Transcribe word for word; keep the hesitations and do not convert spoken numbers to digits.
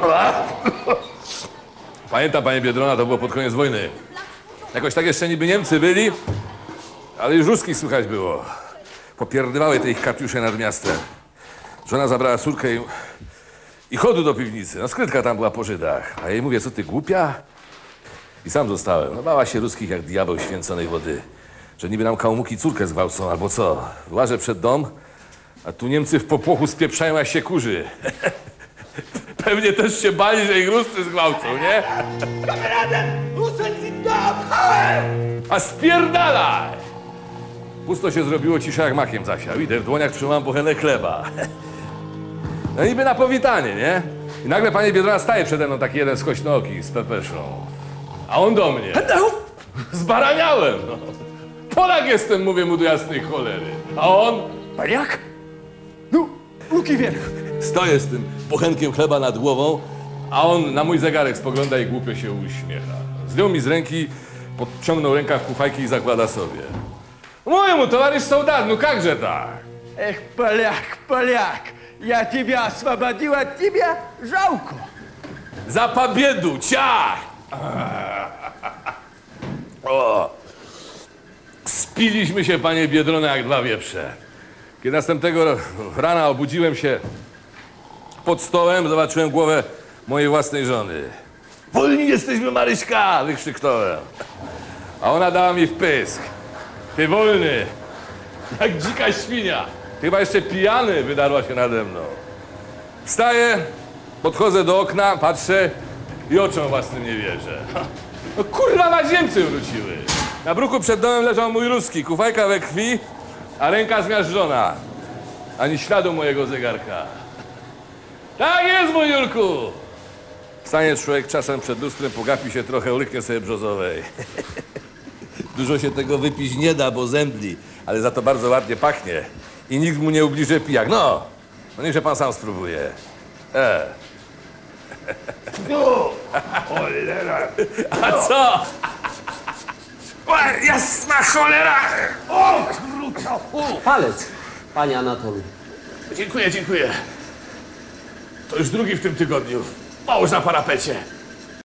Pamiętam, panie Biedrona, to było pod koniec wojny. Jakoś tak jeszcze niby Niemcy byli, ale już ruskich słychać było. Popierdywały te ich katiusze nad miastem. Żona zabrała córkę i, i chodu do piwnicy. No skrytka tam była po Żydach. A jej mówię, co ty głupia? I sam zostałem. No bała się ruskich jak diabeł święconej wody. Że niby nam kałmuki córkę zgwałcą, albo co. Włażę przed dom, a tu Niemcy w popłochu spieprzają jak się kurzy. Pewnie też się bali, że ich Ruscy zgwałcą, nie? A spierdalaj! Pusto się zrobiło, cisza jak makiem zasiał. Idę w dłoniach, trzymam bochenę chleba. No niby na powitanie, nie? I nagle panie Biedrona staje przede mną taki jeden skośnooki z pepeszą. A on do mnie. Zbaraniałem, no. Polak jestem, mówię mu do jasnej cholery. A on? Paniak? No, ruki wierch. Stoję z tym bochenkiem chleba nad głową, a on na mój zegarek spogląda i głupio się uśmiecha. Zdjął mi z ręki, podciągnął rękaw kufajki i zakłada sobie. Mówię mu, towarzysz soldat, no jakże tak? Эх, поляк, поляк, я тебя освободил, от тебя жалко. Za pobiedu, ciach! O! Spiliśmy się, panie Biedrona, jak dwa wieprze. Kiedy następnego rana obudziłem się pod stołem, zobaczyłem głowę mojej własnej żony. Wolni jesteśmy, Maryśka! Wykrzyknąłem. A ona dała mi wpysk. Ty wolny, jak dzika świnia. Chyba jeszcze pijany wydarła się nade mną. Wstaję, podchodzę do okna, patrzę i oczom własnym nie wierzę. No kurwa, na Niemcy wróciły. Na bruku przed domem leżał mój ruski, kufajka we krwi, a ręka zmiażdżona. Ani śladu mojego zegarka. Tak jest, mój Jurku! Wstanie człowiek czasem przed lustrem, pogapi się trochę, łyknie sobie brzozowej. Dużo się tego wypić nie da, bo zemdli, ale za to bardzo ładnie pachnie. I nikt mu nie ubliży pijak. No, no niechże pan sam spróbuje. E. No, cholera. A co? O, jasna cholera! O, kruta! Palec, panie Anatolu. Dziękuję, dziękuję. To już drugi w tym tygodniu. Połóż na parapecie.